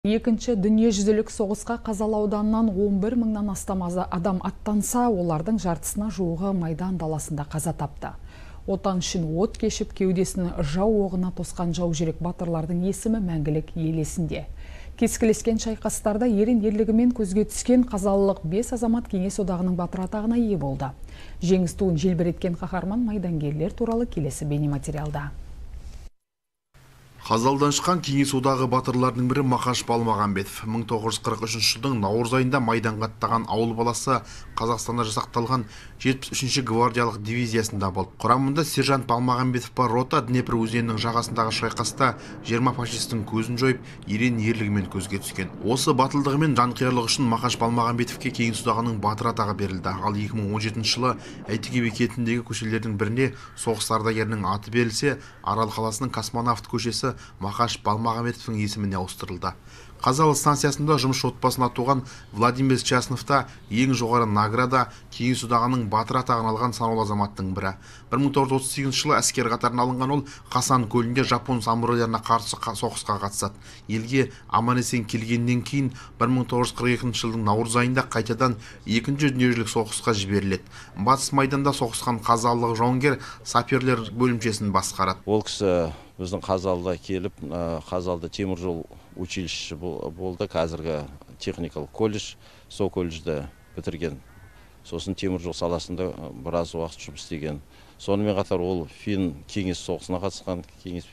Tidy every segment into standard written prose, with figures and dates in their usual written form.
Екінші дүниежүзілік соғысқа Қазалы ауданынан 11 мыңнан астам адам аттанса, олардың жартысына жуығы Майдан даласында қаза тапты. Отан үшін от кешіп, кеудесін жау оғына тосқан жаужүрек батырлардың есімі мәңгілік ел есінде. Кескілескен шайқастарда ерен ерлігімен көзге түскен қазалылық 5 азамат Кеңес одағының батыр атағына ие болды. Жеңіс туын желбіреткен қаһарман майдангерлер туралы келесі бейнематериалда. Қазалыдан шыққан Кеңес одағы батырлардың бірі Мақаш Балмағамбетов. 1943 жылдың наурыз айында майданға аттаған ауыл баласы Қазақстанда жасақталған 73-ші гвардиялық дивизиясында болды. Құрамында сержант Балмағамбетов бар рота Днепр өзенінің жағасындағы шайқаста 20 фашистің көзін жойып, ерен ерлігімен көзге түскен. Осы батылдығымен жанқиярлығы үшін Мақаш Балмағамбетовке Кеңес одағының батыр атағы берілді. Ал 2017 жылы Әйтеке бекетіндегі көшелердің біріне соғыс ардагерінің аты берілсе, Арал қаласының Космонавт көшесі Мақаш Балмағамбетовтың есіміне ауыстырылды. Қазалы станциясында жұмысшы отбасына туған Владимир Частновта ең жоғары награда Кеңес одағының батыр атағын алған санаулы азаматтың бірі. 1938 жылы әскер қатарына алынған ол Қасан көлінде жапон самурайларына қарсы соғысқа қатысады. Елге аман-есен келгеннен кейін 1942 жылдың наурыз айында қайтадан екінші дүниежүзілік соғысқа жіберіледі. Батыс майданда соғысқан қазалылық жауынгер саперлер бөлімшесін басқарады. Ол кісі біздің Қазалыда келіп, Қазалыда темір жол училище болды, қазіргі техникалық колледж, сол колледжді бітірген. Сосын темір жол саласында біраз уақыт жұмыс істеген. Сонымен қатар ол фин кеңес соғысына қатысқан, кеңес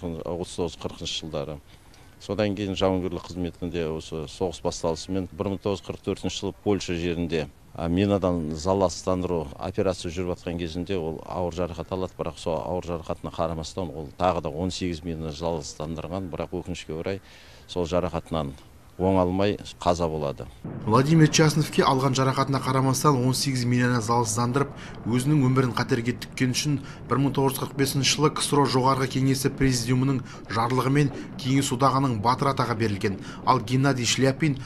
39-40 жылдары. Содан кейін жауынгерлік қызметінде осы соғыс басталысымен 1944 жылы Польша жерінде минадан залалсыздандыру операция жүріп жатқан кезінде ол ауыр жарақат алады, бірақ сол ауыр жарақатына қарамастан ол тағы да 18 мина залалсыздандырған, бірақ өкінішке орай сол жарақатынан оңалмай қаза болады. Владимир Частновке алған жарақатына қарамастан 18 минаны залалсыздандырып, өзінің өмірін қатерге тіккен үшін 1945 жылы КСРО жоғарғы кеңесі президиумының жарлығымен Кеңес одағының батыр атағы берілген. Ал Геннадий Шляпин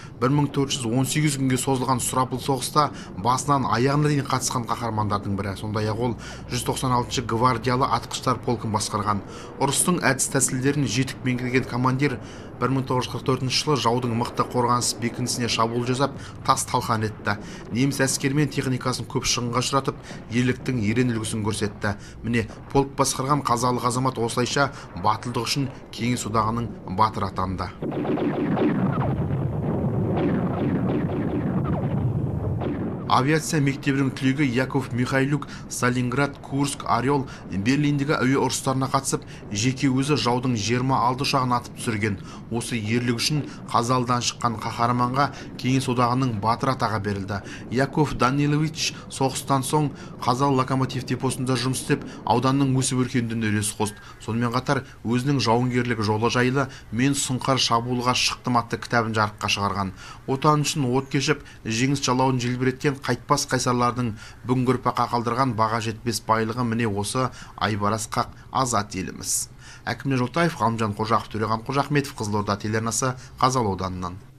1418 күнге созылған сұрапыл соғыста басынан аяғына дейін қатысқан қаһармандардың бірі. Сондай-ақ ол 196-шы гвардиялы атқыштар полкін басқарған. Ұрыстың әдіс тәсілдерін жетік меңгерген командир 1944 жылы жаудың мықты қорғаныс бекінісіне шабуыл жасап, тас талқан етті. Неміс әскері мен техникасын көп шығынға ұшыратып, ерліктің ерен үлгісін көрсетті. Міне, полк басқарған қазалылық азамат осылайша батылдығы үшін Кеңес одағының батыр атанды. Авиация мектебінің түлегі Яков Михайлюк Сталинград, Курск, Орел, Берлиндегі әуе ұрыстарына қатысып, жеке өзі жаудың 26 ұшағын атып түсірген. Осы ерлік үшін Қазалыдан шыққан қаһарманға Кеңес одағының батыр атағы берілді. Яков Данилович соғыстан соң Қазалы локомотив депосында жұмыс істеп, ауданның өсіп өркендеуіне үлес қосты. Сонымен қатар өзінің жауынгерлік жолы жайлы "Мен сұңқар шабуылға шықтым" атты кітабын жарыққа шығарған. Отан үшін от кешіп, жеңіс жалауын желбіреткен қайтпас қайсарлардың бүгінгі ұрпаққа қалдырған баға жетпес байлығы міне осы айбарас қақ азат еліміз. Әкімнен Жолтаев, Ғалымжан Қожақов, Төреған Қожахметов, Қызылорда телеарнасы, Қазалы ауданынан.